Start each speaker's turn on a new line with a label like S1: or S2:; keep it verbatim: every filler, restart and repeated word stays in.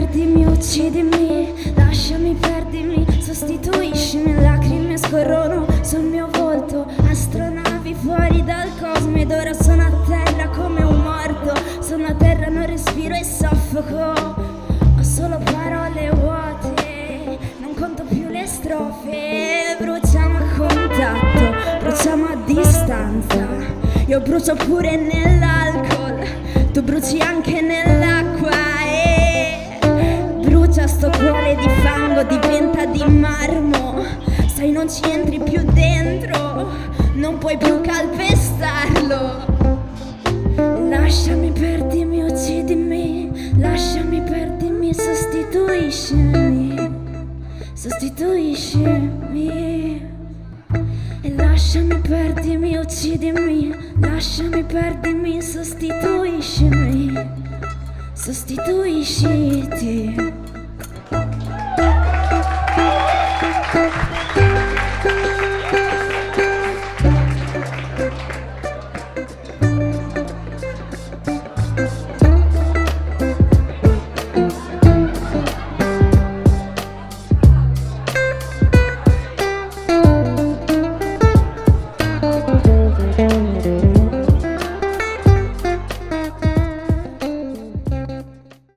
S1: perdimi, uccidimi, lasciami, perdimi, sostituiscimi, lacrime scorrono sul mio volto, astronavi fuori dal cosmo ed ora sono a terra come un morto, sono a terra, non respiro e soffoco, ho solo parole vuote, non conto più le strofe, bruciamo a contatto, bruciamo a distanza, io brucio pure nell'alcol, tu bruci anche nell'acqua e brucia sto cuore di fango, diventa di marmo, sai non ci entri più dentro, non puoi più calpestarlo. Lasciami, perdimi, uccidimi, lasciami, perdimi, sostituiscimi, sostituiscimi. E lasciami, perdimi, uccidimi, lasciami, perdimi, sostituiscimi, sostituisciti.